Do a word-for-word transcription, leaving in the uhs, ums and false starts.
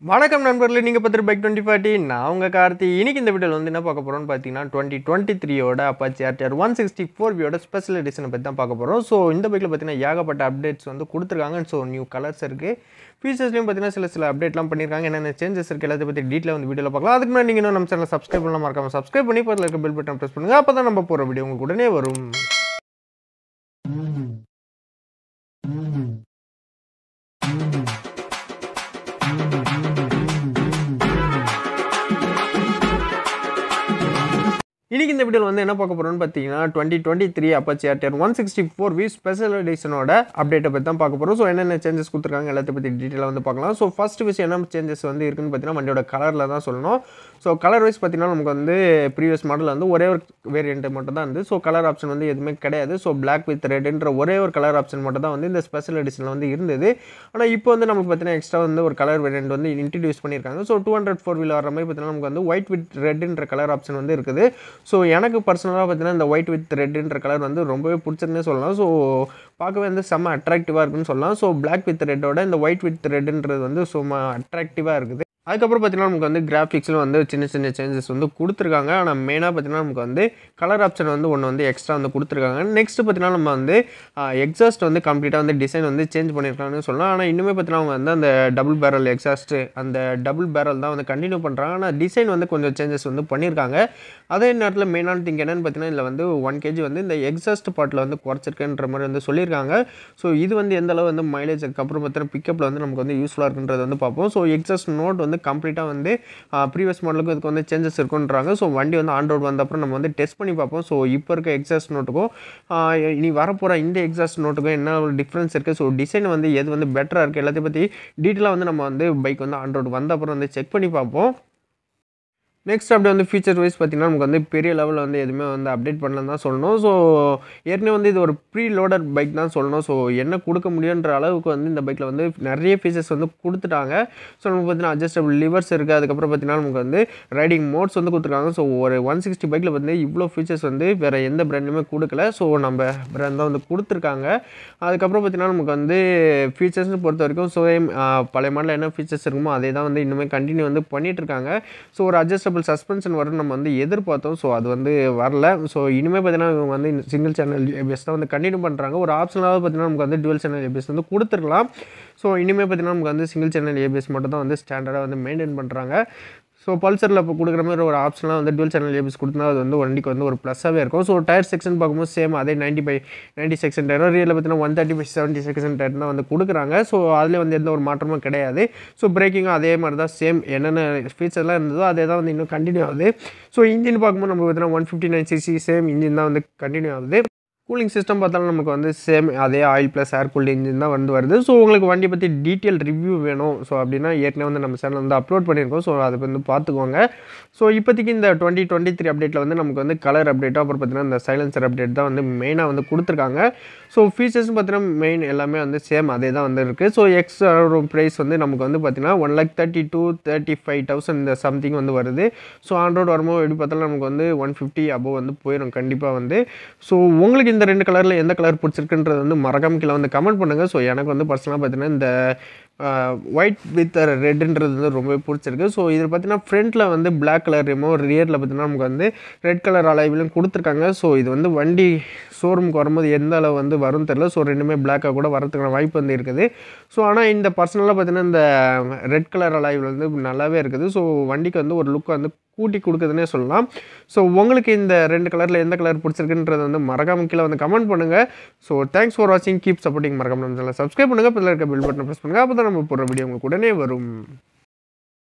வணக்கம் நண்பர்களே, நீங்கள் பார்த்துட்டு பைக் டுவெண்ட்டி ஃபார்ட்டி. நான் உங்கள் கார்த்தி. இன்னைக்கு இந்த வீடியோவில் வந்து என்ன பார்க்க போகிறோம்னு பார்த்தீங்கன்னா டுவெண்ட்டி டுவெண்ட்டி த்ரீயோட Apache RTR one sixty four வியோட ஸ்பெஷல் எடிஷனை பற்றி தான் பார்க்க போகிறோம். ஸோ இந்த பைக்கில் பார்த்தீங்கன்னா ஏகப்பட்ட அப்டேட்ஸ் வந்து கொடுத்துருக்காங்க. ஸோ நியூ கலர்ஸ் இருக்குது, ஃபீச்சர்ஸ்லையும் பார்த்தீங்கன்னா சில சில அப்டேட்லாம் பண்ணியிருக்காங்க. என்னென்ன சேஞ்சஸ் இருக்குது எல்லாத்தையும் பற்றி டீட்டெயில் வந்து வீடியோவில் பார்க்கலாம். அதுக்கு முன்னாடி நீங்கள் இன்னும் நம்ம சேனல் சப்ஸ்கிரைப் பண்ணலாம், மறக்காம சப்ஸ்கிரைப் பண்ணி பக்கத்தில் இருக்க பெல் பட்டன் ப்ரெஸ் பண்ணுங்கள். அப்போ தான் நம்ம போகிற வீடியோ உங்களுக்கு உடனே வரும். இன்றைக்கி இந்த வீடியோவில் வந்து என்ன பார்க்க போகிறோம்னு பார்த்தீங்கன்னா twenty twenty three Apache RTR one sixty four V special எடிஷனோட அப்டேட்டை பற்றி தான் பார்க்க போகிறோம். ஸோ என்னென்ன சேஞ்சஸ் கொடுத்துருக்காங்க எல்லாத்தையும் பற்றி டீட்டெயிலாக வந்து பார்க்கலாம். ஸோ ஃபஸ்ட் விஷயம் என்ன சேஞ்சஸ் வந்து இருக்குன்னு பார்த்தீங்கன்னா வண்டியோட கலரில் தான் சொல்லணும். ஸோ கலர் வைஸ் பார்த்தீங்கன்னா நமக்கு வந்து ப்ரீவியஸ் மாடல் வந்து ஒரே ஒரு வேரியண்ட்டு மட்டும் தான் இருந்து. ஸோ கலர் ஆப்ஷன் வந்து எதுவுமே கிடையாது. ஸோ பிளாக் வித் ரெட்ன்ற ஒரே ஒரு கலர் ஆப்ஷன் மட்டும் தான் வந்து இந்த ஸ்பெஷல் எடிஷனில் வந்து இருந்தது. ஆனால் இப்போ வந்து நமக்கு பார்த்தீங்கன்னா எக்ஸ்ட்ரா வந்து ஒரு கலர் வேரியண்ட் வந்து இன்ட்ரடியூஸ் பண்ணியிருக்காங்க. So two hundred four wheel வர மாதிரி பார்த்தீங்கன்னா நமக்கு வந்து ஒயிட் வித் ரெட்ன்ற கலர் ஆப்ஷன் வந்து இருக்குது. ஸோ எனக்கு பர்சனலாக பார்த்தீங்கன்னா இந்த ஒயிட் வித் ரெட்ன்ற கலர் வந்து ரொம்பவே பிடிச்சிருந்தே சொல்லலாம். ஸோ பார்க்கவே வந்து செம்ம அட்ராக்டிவாக இருக்குன்னு சொல்லலாம். ஸோ பிளாக் வித் ரெட்டோட இந்த ஒயிட் வித் ரெட்ன்றது வந்து சும்மா அட்ராக்டிவாக இருக்குது. அதுக்கப்புறம் பார்த்தீங்கன்னா நமக்கு வந்து கிராஃபிக்ஸில் வந்து சின்ன சின்ன சேஞ்சஸ் வந்து கொடுத்துருக்காங்க. ஆனால் மெயினாக பார்த்தீங்கன்னா நமக்கு வந்து கலர் ஆப்ஷன் வந்து ஒன்று வந்து எக்ஸ்ட்ரா வந்து கொடுத்துருக்காங்க. நெக்ஸ்ட் பார்த்தீங்கன்னா நம்ம வந்து எக்ஸாஸ்ட் வந்து கம்ப்ளீட்டாக வந்து டிசைன் வந்து சேஞ்ச் பண்ணியிருக்காங்கன்னு சொல்லலாம். ஆனால் இன்னுமே பார்த்தீங்கன்னா அவங்க வந்து அந்த டபுள் பேரல் எக்ஸாஸ்ட்டு அந்த டபுள் பேரல் தான் வந்து கண்டினியூ பண்ணுறாங்க. ஆனால் டிசைன் வந்து கொஞ்சம் சேஞ்சஸ் வந்து பண்ணியிருக்காங்க. அதே நேரத்தில் மெயினான திங் என்னென்னு பார்த்தீங்கன்னா இதில் வந்து ஒன் கேஜி வந்து இந்த எக்ஸாஸ்ட் பாட்டில் வந்து குறைச்சிருக்குன்ற மாதிரி வந்து சொல்லியிருக்காங்க. ஸோ இது வந்து எந்த அளவு வந்து மைலேஜ் அதுக்கப்புறம் பார்த்தீங்கன்னா பிக்கப்பில் வந்து நமக்கு வந்து யூஸ்ஃபுல்லாக இருக்குன்றது வந்து பார்ப்போம். ஸோ எக்ஸாஸ்ட் நோட் வந்து கம்ப்ளீட்டாக வந்து ப்ரீவியஸ் மாடலுக்கும் இதுக்கு வந்து சேஞ்சஸ் இருக்குன்றாங்க. ஸோ வண்டி வந்து ஆன் ரோட் வந்த அப்புறம் நம்ம வந்து டெஸ்ட் பண்ணி பார்ப்போம். ஸோ இப்போ இருக்க எக்ஸாஸ்ட் நோட்டுக்கும் இனி வரப்போகிற இந்த எக்ஸாஸ்ட் நோட்டுக்கும் என்ன ஒரு டிஃப்ரென்ஸ் இருக்குது, ஸோ டிசைன் வந்து எது வந்து பெட்டராக இருக்குது எல்லாத்தையும் பற்றி டீட்டெயிலாக வந்து நம்ம வந்து பைக் வந்து ஆன் ரோட் வந்த அப்புறம் வந்து செக் பண்ணி பார்ப்போம். நெக்ஸ்ட் அப்படியே வந்து ஃபீச்சர் வைஸ் பார்த்திங்கன்னா நமக்கு வந்து பெரிய லெவலில் வந்து எதுவுமே வந்து அப்டேட் பண்ணலன்னு தான் சொல்லணும். ஸோ ஏற்கனவே வந்து இது ஒரு ப்ரீ லோடட் பைக் தான் சொல்லணும். ஸோ என்ன கொடுக்க முடியுன்ற அளவுக்கு வந்து இந்த பைக்கில் வந்து நிறைய ஃபீச்சர்ஸ் வந்து கொடுத்துட்டாங்க. ஸோ நமக்கு பார்த்தீங்கன்னா அட்ஜஸ்டபிள் லிவர்ஸ் இருக்குது. அதுக்கப்புறம் பார்த்தீங்கன்னா நமக்கு வந்து ரைடிங் மோட்ஸ் வந்து கொடுத்துருக்காங்க. ஸோ ஒரு ஒன் சிக்ஸ்டி பைக்கில் வந்து இவ்வளோ ஃபீச்சர்ஸ் வந்து வேறு எந்த பிராண்ட்லையுமே கொடுக்கல. ஸோ நம்ம பிராண்ட் தான் வந்து கொடுத்துருக்காங்க. அதுக்கப்புறம் பார்த்தீங்கன்னா நமக்கு வந்து ஃபீச்சர்ஸ்னு பொறுத்த வரைக்கும் ஸோ பழைய மாடலில் என்ன ஃபீச்சர்ஸ் இருக்குமோ அதே தான் வந்து இன்னுமே கண்டினியூ வந்து பண்ணிகிட்டு இருக்காங்க. ஸோ ஒரு அட்ஜஸ்ட் சஸ்பென்ஷன் வரும் நம்ம வந்து எதிர்பார்த்தோம். ஸோ அது வந்து வரல. ஸோ இனிமேல் பார்த்தீங்கன்னா இவங்க வந்து சிங்கிள் சேனல் ஏபிஎஸ் தான் வந்து கண்டினியூ பண்ணுறாங்க. ஒரு ஆப்ஷனாக பார்த்தீங்கன்னா நமக்கு வந்து டுவல் சேனல் ஏபிஎஸ் வந்து கொடுத்துருக்கலாம். ஸோ இனிமேல் பார்த்தீங்கன்னா நமக்கு வந்து சிங்கிள் சேனல் ஏபிஎஸ் மட்டும் தான் வந்து ஸ்டாண்டர்டாக வந்து மெயின்டைன் பண்ணுறாங்க. ஸோ பல்சரில் இப்போ கொடுக்குற மாதிரி ஒரு ஆப்ஷனாக வந்து டுவல் சேனல் ஏபிஎஸ் கொடுத்தா அது வந்து வண்டிக்கு வந்து ஒரு ப்ளஸ்ஸாகவே இருக்கும். ஸோ டயர் செக்ஷன் பார்க்கும்போது சேம் அதே ninety by ninety section tyre ரியலில் பார்த்தீங்கன்னா one thirty by seventy section tyre தான் வந்து கொடுக்குறாங்க. ஸோ அதில் வந்து எந்த ஒரு மாற்றமும் கிடையாது. ஸோ பிரேக்கிங்கும் அதே மாதிரி தான் சேம் என்னென்ன ஃபீச்சர்லாம் இருந்ததோ அதே தான் வந்து இன்னும் கண்டினியூ ஆகுது. ஸோ இன்ஜின் பார்க்கும்போது நம்ம பார்த்தீங்கன்னா one fifty nine CC same engine தான் வந்து கண்டினியூ ஆகுது. கூலிங் சிஸ்டம் பார்த்தாலும் நமக்கு வந்து சேம் அதே oil plus air cooled engine தான் வந்து வருது. ஸோ உங்களுக்கு வண்டியை பற்றி டீட்டெயில் ரிவ்யூ வேணும் ஸோ அப்படின்னா ஏற்கனவே வந்து நம்ம சேனல் வந்து அப்லோட் பண்ணியிருக்கோம். ஸோ அதை வந்து பார்த்துக்கோங்க. ஸோ இப்போதைக்கு இந்த டுவெண்ட்டி டுவெண்ட்டி த்ரீ அப்டேட்டில் வந்து நமக்கு வந்து கலர் அப்டேட்டோ அப்புறம் பார்த்தீங்கன்னா இந்த சைலன்சர் அப்டேட் தான் வந்து மெயினாக வந்து கொடுத்துருக்காங்க. ஸோ ஃபீச்சர்ஸ் பார்த்தீங்கன்னா மெயின் எல்லாமே வந்து சேம் அதே தான் வந்து இருக்குது. ஸோ எக்ஸ் ப்ரைஸ் வந்து நமக்கு வந்து பார்த்தீங்கன்னா one lakh thirty two thirty five thousand இந்த சம்திங் வந்து வருது. ஸோ ஆன் ரோட் வரும்போது எப்படி பார்த்தாலும் நமக்கு வந்து ஒன் ஃபிஃப்டி அபோவ் வந்து போயிடும் கண்டிப்பாக வந்து. ஸோ உங்களுக்கு இந்த ரெண்டு கலரில் எந்த கலர் பிடிச்சிருக்குன்றது வந்து மறக்காம கீழே வந்து கமெண்ட் பண்ணுங்கள். ஸோ எனக்கு வந்து பர்சனலாக பார்த்தீங்கன்னா இந்த ஒயிட் வித் ரெட்ன்றது வந்து ரொம்பவே பிடிச்சிருக்கு. ஸோ இதில் பார்த்தீங்கன்னா ஃப்ரண்ட்டில் வந்து பிளாக் கலர் ரிமோ ரியரில் பார்த்தீங்கன்னா நமக்கு வந்து ரெட் கலர் அலைவிலும் கொடுத்துருக்காங்க. ஸோ இது வந்து வண்டி ஷோரூமுக்கு வரும்போது எந்த அளவு வந்து வரும் தெரியல. ஸோ ரெண்டுமே பிளாக்காக கூட வரதுக்கான வாய்ப்பு வந்து இருக்குது. ஸோ ஆனால் இந்த பர்சனலாக பார்த்தீங்கன்னா இந்த ரெட் கலர் அலைவில் வந்து நல்லாவே இருக்குது. ஸோ வண்டிக்கு வந்து ஒரு லுக் வந்து கூட்டி கொடுக்குதுன்னே சொல்லலாம். ஸோ உங்களுக்கு இந்த ரெண்டு கலரில் எந்த கலர் பிடிச்சிருக்குன்றது வந்து மறக்காம கீழே வந்து கமெண்ட் பண்ணுங்கள். ஸோ தேங்க்ஸ் ஃபார் வாட்சிங், கீப் சப்போர்ட்டிங். மறக்காம நம்ம சேனலை சப்ஸ்கிரைப் பண்ணுங்கள், பக்கத்தில் இருக்க பெல் பட்டனை ப்ரெஸ் பண்ணுங்கள். அப்போ தான் நம்ம போடுற வீடியோ உங்களுக்கு உடனே வரும்.